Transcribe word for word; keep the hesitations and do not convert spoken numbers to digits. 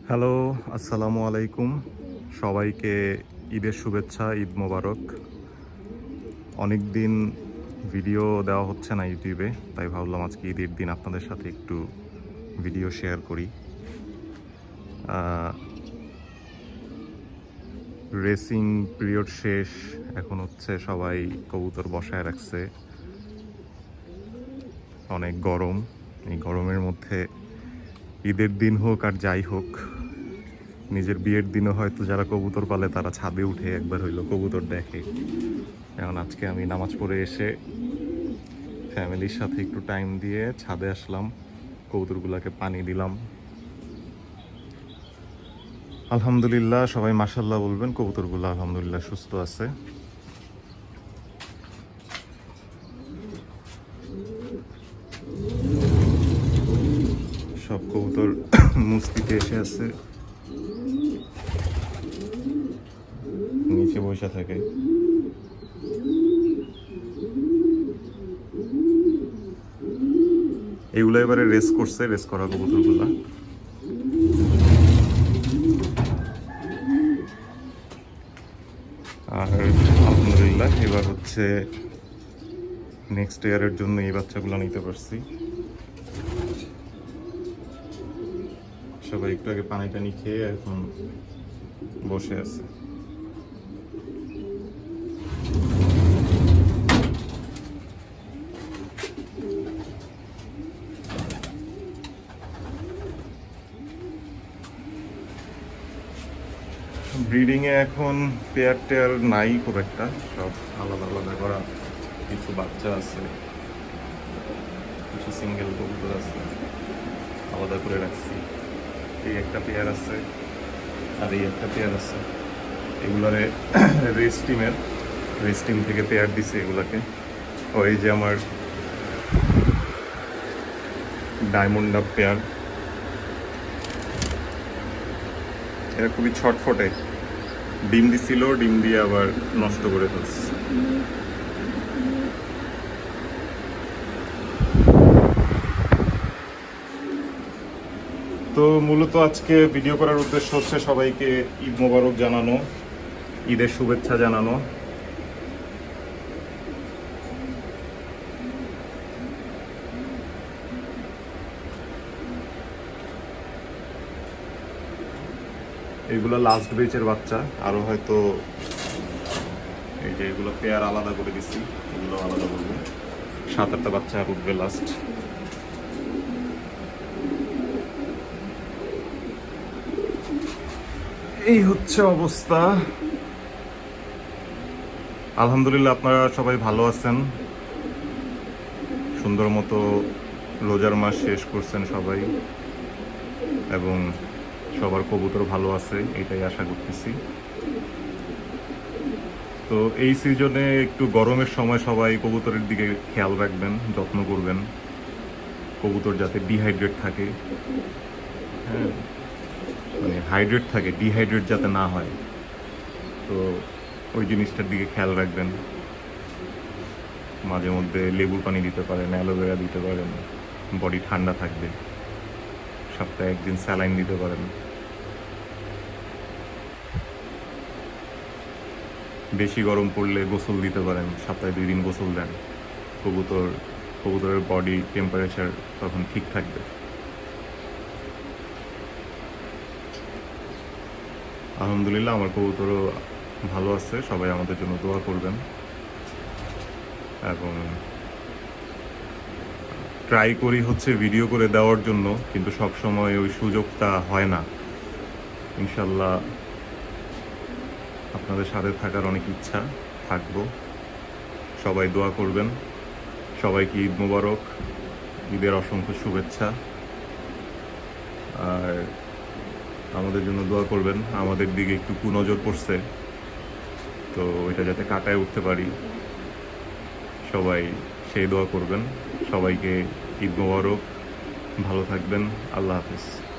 Hello, আসসালামু আলাইকুম। সবাইকে ঈদের শুভেচ্ছা, ঈদ মোবারক। অনেক দিন ভিডিও দেওয়া হচ্ছে না ইউটিউবে, তাই ভাবলাম আজকে ঈদের দিন আপনাদের সাথে একটু ভিডিও শেয়ার করি। রেসিং পিরিয়ড শেষ, এখন হচ্ছে সবাই কবুতর বসায় রাখছে। অনেক গরম, এই গরমের মধ্যে ঈদের দিন হোক আর যাই হোক, নিজের বিয়ের দিনও হয়তো যারা কবুতর পালে তারা ছাদে উঠে একবার হইলো কবুতর দেখে। এখন আজকে আমি নামাজ পড়ে এসে ফ্যামিলির সাথে একটু টাইম দিয়ে ছাদে আসলাম, কবুতরগুলোকে পানি দিলাম। আলহামদুলিল্লাহ, সবাই মাশাআল্লাহ বলবেন। কবুতরগুলো আলহামদুলিল্লাহ সুস্থ আছে। সব কবুতর মুস্তিতে এসে আছে, নিচে বসে থাকে। এগুলো এবারে রেস করছে, রেস করা কবুতরগুলা। আর আলহামদুলিল্লাহ এবার হচ্ছে নেক্সট ইয়ারের জন্য এই বাচ্চাগুলো নিতে পারছি। সবাই একটু আগে পানি টানি খেয়ে এখন বসে আছে। ব্রিডিং এ এখন পেয়ার টেয়ার নাই খুব একটা, সব আলাদা আলাদা করা। কিছু বাচ্চা আছে, কিছু সিঙ্গেল কবুতর আছে, আলাদা করে রাখছি। এই একটা পেয়ার আছে আর এই একটা পেয়ার আছে। এগুলারে রেস টিমের রেস টিম থেকে পেয়ার দিছে এগুলাকে। ও এই যে আমার ডায়মন্ড আপ পেয়ার, এরা খুবই ছটফটে। ডিম দিছিল, ডিম দিয়ে আবার নষ্ট করে ফেলছে। তো মূলত আজকে ভিডিও করার উদ্দেশ্য হচ্ছে সবাইকে ঈদ মোবারক জানানো, ঈদের শুভেচ্ছা জানানো। এগুলো লাস্ট বেচের বাচ্চা, আরো হয়তো এই যে এগুলো পেয়ার আলাদা করে দিচ্ছি, এগুলো আলাদা করবো। সাত আটটা বাচ্চা আর উঠবে লাস্ট। এই হচ্ছে অবস্থা। আলহামদুলিল্লাহ আপনারা সবাই ভালো আছেন, সুন্দর মতো রোজার মাস শেষ করছেন সবাই, এবং সবার কবুতর ভালো আছে এটাই আশা করতেছি। তো এই সিজনে একটু গরমের সময় সবাই কবুতরের দিকে খেয়াল রাখবেন, যত্ন করবেন, কবুতর যাতে ডিহাইড্রেট থাকে। হ্যাঁ, মানে হাইড্রেট থাকে, ডিহাইড্রেট যাতে না হয়, তো ওই জিনিসটার দিকে খেয়াল রাখবেন। মাঝে মধ্যে লেবুর পানি দিতে পারেন, অ্যালোভেরা দিতে পারেন, বডি ঠান্ডা থাকবে। সপ্তাহে একদিন স্যালাইন দিতে পারেন। বেশি গরম পড়লে গোসল দিতে পারেন, সপ্তাহে দুই দিন গোসল দেন। কবুতর কবুতরের বডি টেম্পারেচার তখন ঠিক থাকবে। আলহামদুলিল্লাহ আমার কবুতরও ভালো আছে, সবাই আমাদের জন্য দোয়া করবেন। এবং ট্রাই করি হচ্ছে ভিডিও করে দেওয়ার জন্য, কিন্তু সব সময় ওই সুযোগটা হয় না। ইনশাল্লাহ আপনাদের সাথে থাকার অনেক ইচ্ছা, থাকবো। সবাই দোয়া করবেন। সবাইকে ঈদ মোবারক, ঈদের অসংখ্য শুভেচ্ছা। আর আমাদের জন্য দোয়া করবেন। আমাদের দিকে একটু কুনজর পড়ছে, তো ওইটা যাতে কাটায় উঠতে পারি, সবাই সেই দোয়া করবেন। সবাইকে ঈদ মোবারক, ভালো থাকবেন। আল্লাহ হাফেজ।